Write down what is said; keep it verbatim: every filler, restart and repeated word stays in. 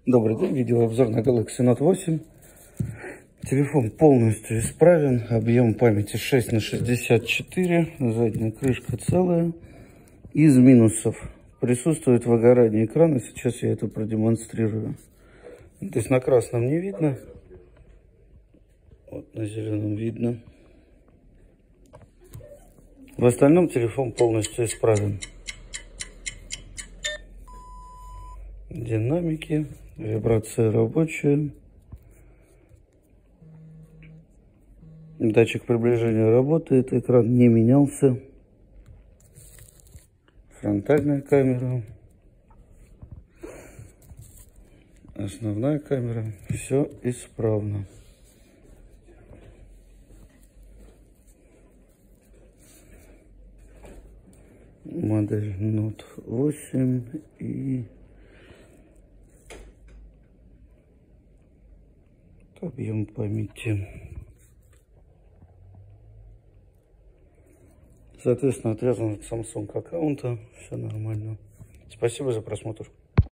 Добрый день, видеообзор на Galaxy Note восемь. Телефон полностью исправен, объем памяти шесть на шестьдесят четыре, задняя крышка целая. Из минусов присутствует выгорание экрана, сейчас я это продемонстрирую. То есть на красном не видно, вот на зеленом видно. В остальном телефон полностью исправен. Динамики, вибрация рабочая. Датчик приближения работает, экран не менялся. Фронтальная камера. Основная камера. Все исправно. Модель Note восемь и объем памяти. Соответственно, отвязан от Samsung аккаунта. Все нормально. Спасибо за просмотр.